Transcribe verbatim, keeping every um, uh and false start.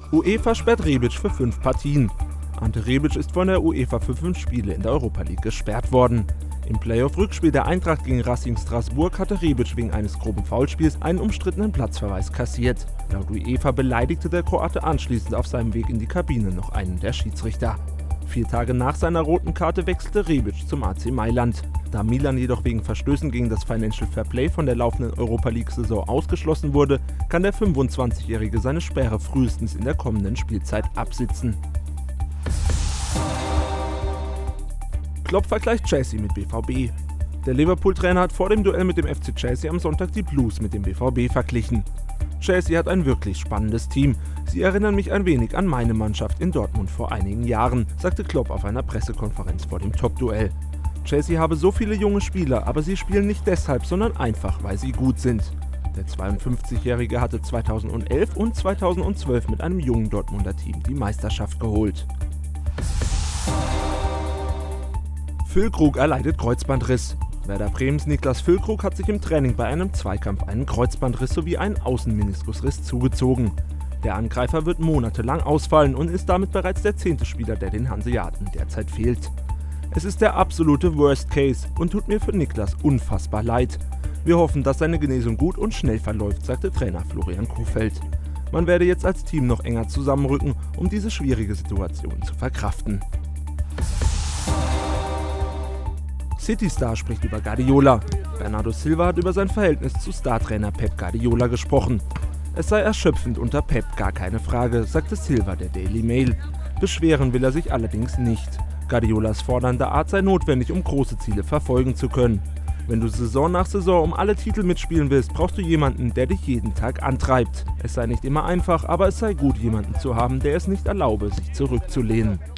UEFA sperrt Rebic für fünf Partien. Ante Rebic ist von der UEFA für fünf Spiele in der Europa League gesperrt worden. Im Playoff-Rückspiel der Eintracht gegen Racing Straßburg hatte Rebic wegen eines groben Foulspiels einen umstrittenen Platzverweis kassiert. Laut UEFA beleidigte der Kroate anschließend auf seinem Weg in die Kabine noch einen der Schiedsrichter. Vier Tage nach seiner roten Karte wechselte Rebic zum A C Mailand. Da Milan jedoch wegen Verstößen gegen das Financial Fair Play von der laufenden Europa League-Saison ausgeschlossen wurde, kann der fünfundzwanzigjährige seine Sperre frühestens in der kommenden Spielzeit absitzen. Klopp vergleicht Chelsea mit B V B. Der Liverpool-Trainer hat vor dem Duell mit dem F C Chelsea am Sonntag die Blues mit dem B V B verglichen. Chelsea hat ein wirklich spannendes Team. Sie erinnern mich ein wenig an meine Mannschaft in Dortmund vor einigen Jahren, sagte Klopp auf einer Pressekonferenz vor dem Top-Duell. Chelsea habe so viele junge Spieler, aber sie spielen nicht deshalb, sondern einfach, weil sie gut sind. Der zweiundfünfzigjährige hatte zweitausendelf und zweitausendzwölf mit einem jungen Dortmunder Team die Meisterschaft geholt. Füllkrug erleidet Kreuzbandriss. Werder Bremens Niklas Füllkrug hat sich im Training bei einem Zweikampf einen Kreuzbandriss sowie einen Außenmeniskusriss zugezogen. Der Angreifer wird monatelang ausfallen und ist damit bereits der zehnte Spieler, der den Hanseaten derzeit fehlt. Es ist der absolute Worst Case und tut mir für Niklas unfassbar leid. Wir hoffen, dass seine Genesung gut und schnell verläuft, sagte Trainer Florian Kohfeldt. Man werde jetzt als Team noch enger zusammenrücken, um diese schwierige Situation zu verkraften. City-Star spricht über Guardiola. Bernardo Silva hat über sein Verhältnis zu Startrainer Pep Guardiola gesprochen. Es sei erschöpfend unter Pep, gar keine Frage, sagte Silva der Daily Mail. Beschweren will er sich allerdings nicht. Guardiolas fordernde Art sei notwendig, um große Ziele verfolgen zu können. Wenn du Saison nach Saison um alle Titel mitspielen willst, brauchst du jemanden, der dich jeden Tag antreibt. Es sei nicht immer einfach, aber es sei gut, jemanden zu haben, der es nicht erlaube, sich zurückzulehnen.